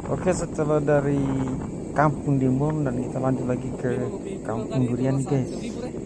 Oke, setelah dari Kampung Demon dan kita lanjut lagi ke Kampung Durian nih guys.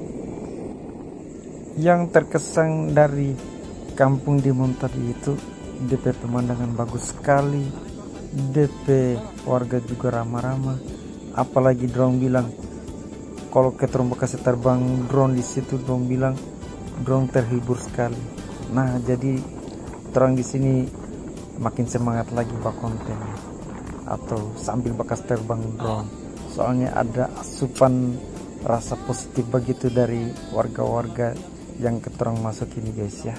Yang terkesan dari Kampung Demon tadi itu DP pemandangan bagus sekali, DP warga juga ramah-ramah, apalagi drone bilang kalau keterung bekasi terbang drone di situ, drone bilang drone terhibur sekali. Nah, jadi terang di sini makin semangat lagi buat konten atau sambil bekas terbang drone, soalnya ada asupan rasa positif begitu dari warga-warga yang keterang masuk ini guys ya.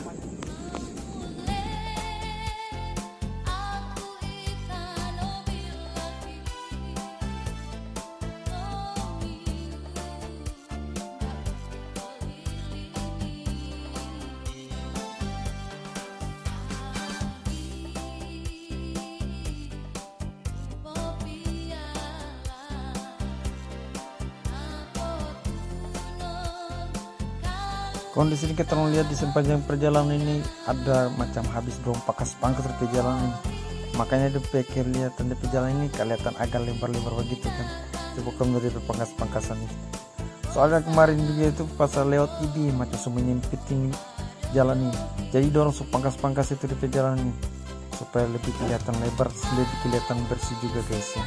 Kondisi ini kita lihat di sepanjang perjalanan ini ada macam habis dong pangkas di perjalanan ini. Makanya di pikir lihat di perjalanan ini kelihatan agak lebar-lebar begitu kan. Coba kamu dari pangkas-pangkasan ini. Soalnya kemarin juga itu pas lewat ini macam menyempit ini jalan ini. Jadi dorong pangkas-pangkas itu di perjalanan ini supaya lebih kelihatan lebar, lebih kelihatan bersih juga guys ya.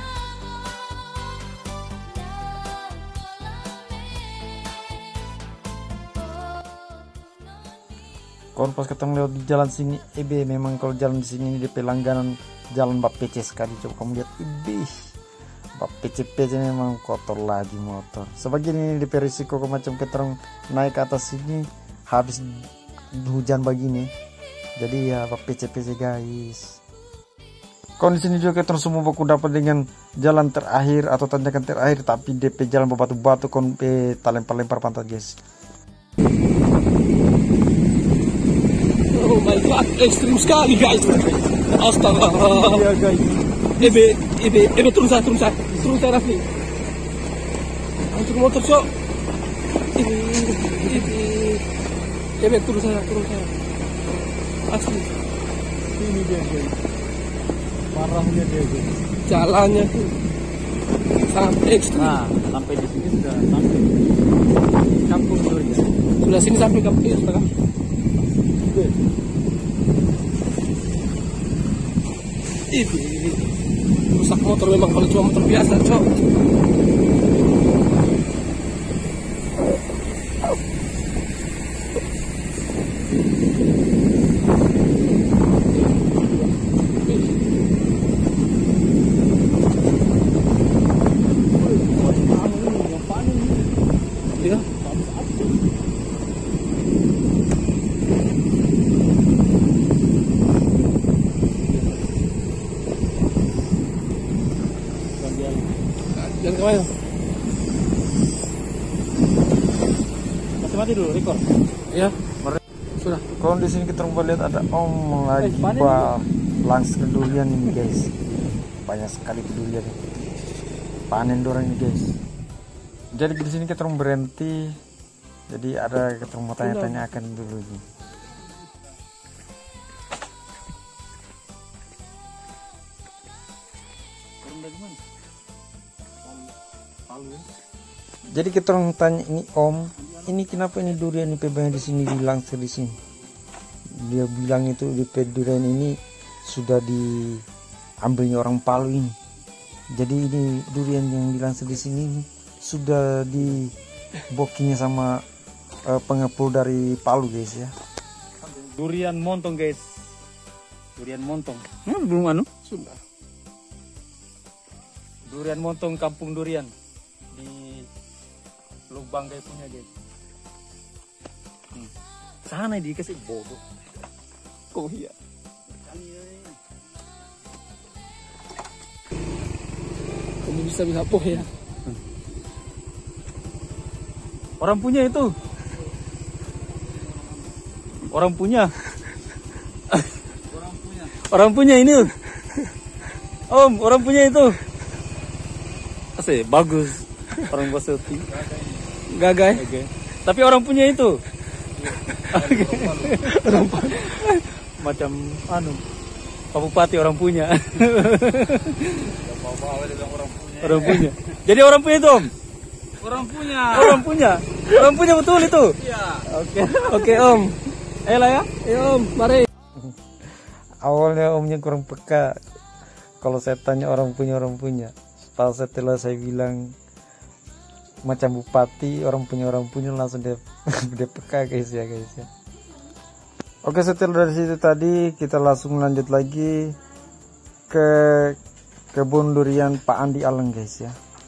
Kalau pas ketemu lewat di jalan sini, memang kalau jalan di sini di pelangganan jalan bab PC sekali. Coba kamu lihat, bab PC memang kotor lagi motor. Sebagian ini di risiko macam keterang naik ke atas sini habis hujan begini. Jadi ya bab PC guys. Kondisi ini juga keterang semua aku dapat dengan jalan terakhir atau tanjakan terakhir, tapi DP jalan batu-batu kon lempar-lempar pantat guys. Oh my god, ekstrim sekali guys. Astaga. Iya guys. Ebe turun saya Rafli. Hancur motor cok. Ebe turun saya. Asli. Ini dia guys. Parahnya dia guys. Jalannya tuh sangat ekstrim. Nah, sampai di sini sudah sampai Kampung Durian. Sudah sini sampai Kampung Durian. Rusak motor memang kalau cuma motor biasa cok. Ya. Jangan kemana? Mati dulu, record. Ya, sudah. Kondisi ini kita lihat ada lagi langsung durian ini guys. Banyak sekali durian. Panen durian ini guys. Jadi di sini kita berhenti. Jadi ada kita mau tanya-tanya akan dulu ini. Jadi kita tanya ini Om, ini kenapa ini durian ini banyak di sini langsung di sini? Dia bilang itu di durian ini sudah diambilnya orang Palu ini. Jadi ini durian yang langsung di sini ini sudah dibokinya sama pengepul dari Palu guys ya. Durian montong guys. Durian montong. Belum Sudah. Durian montong Kampung Durian di lubang kayak punya guys. Sana dikasih bodoh. Kok iya? Kamu bisa poh ya? Orang punya itu. Orang punya. Orang punya ini. Om, orang punya itu. Asik, bagus. Orang Boselti. Gagai. Okay. Tapi orang punya itu. Macam Pak Bupati orang punya. Orang punya. Jadi orang punya itu, Om. Orang punya. Orang punya. Orang punya betul itu. Iya. Oke, Om. Ayolah ya. Ayo, Om. Mari. Awalnya omnya kurang peka. Kalau saya tanya orang punya. Pas setelah saya bilang macam bupati, orang punya langsung dia dia peka guys ya. Oke, setelah dari situ tadi kita langsung lanjut lagi ke kebun durian Pak Andi Aleng guys ya.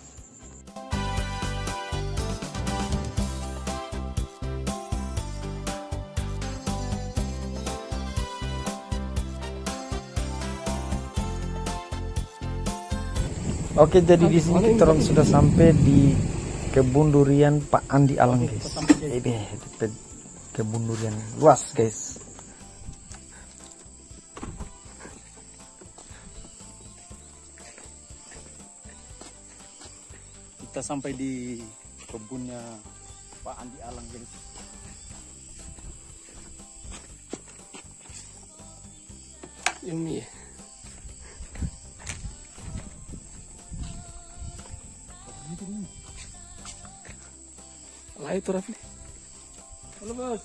Oke, jadi di sini kita orang sudah sampai di kebun durian Pak Andi Aleng guys. Kebun durian luas guys. Kita sampai di kebunnya Pak Andi Aleng guys. Yummy. Lah itu Rafli. Halo bos.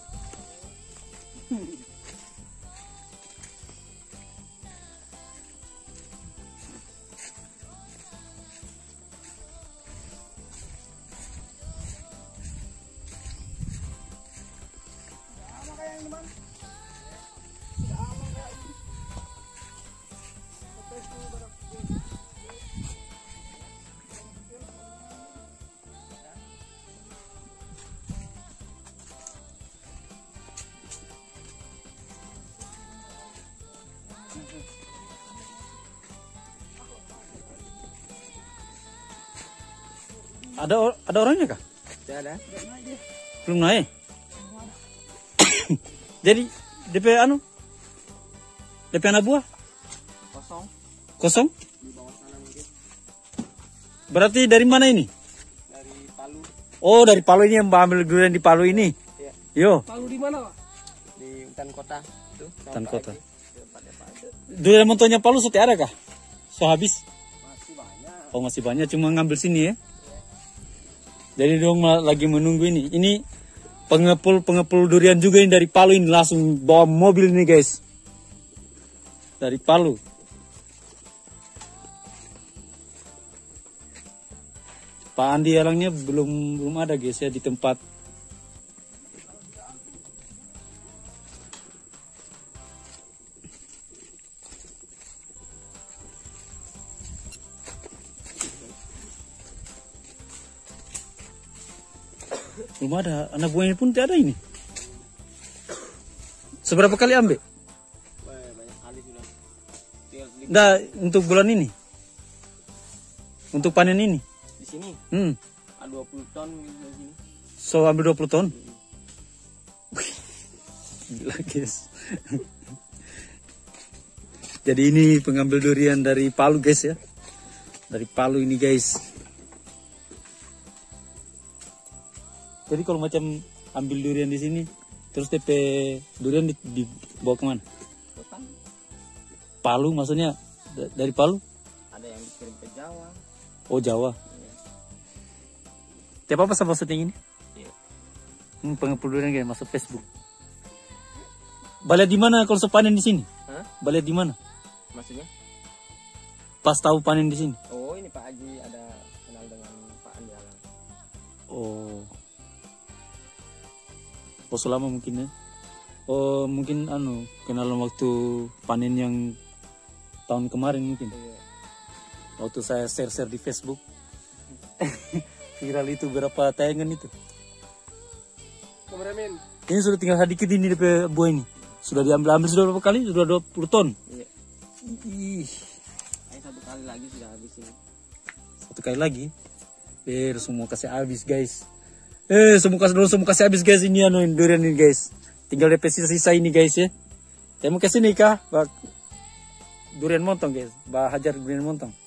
Ada orangnya kah? Tidak ada. Belum naik. Jadi DP anak buah kosong. Di bawah sana mungkin. Berarti dari mana ini? Dari Palu. Oh, dari Palu ini yang Mbak ambil durian di Palu ini. Iya. Yo. Palu di mana, Pak? Di hutan kota. Tuh. Hutan kota. Depan. Durian montonya Palu sudah ada kah? So habis? Masih banyak. Oh, masih banyak, cuma ngambil sini ya. Jadi dong lagi menunggu ini. Ini pengepul durian juga ini dari Palu ini, langsung bawa mobil ini guys. Dari Palu. Pak Andi Alengnya belum ada guys ya di tempat. Belum ada, anak buahnya pun tidak ada ini. Seberapa kali ambil? Banyak kali sudah. Nggak, untuk bulan ini. Untuk panen ini. Di sini. Ada 20 ton gitu di sini. So ambil 20 ton. Gila guys. Jadi ini pengambil durian dari Palu guys ya. Dari Palu ini guys. Jadi kalau macam ambil durian di sini, terus TP durian dibawa kemana? Hutan. Palu maksudnya dari Palu? Ada yang dikirim ke Jawa. Oh Jawa. Iya. Tiap apa sama syuting ini? Iya. Pengepul durian kayak masuk Facebook. Balai di mana kalau sepanen di sini? Hah? Balai di mana? Maksudnya? Pas tahu panen di sini. Oh, ini Pak Haji ada kenal dengan Pak Andi Aleng. Oh. Oh selama mungkin ya. Oh mungkin kenalan waktu panen yang tahun kemarin mungkin. Iya. Waktu saya share di Facebook. Viral itu berapa tayangan itu. Kameramen. Ini sudah tinggal sedikit ini DP buah ini. Sudah diambil sudah berapa kali? Sudah 20 ton. Iya. Ih. Ayo satu kali lagi sudah habis ini. Satu kali lagi. Semua kasih habis guys. Semua kasih habis guys ini durian ini guys. Tinggal DP sisa ini guys ya. Saya mau kesini kah? Bak durian montong guys. Bah hajar durian montong.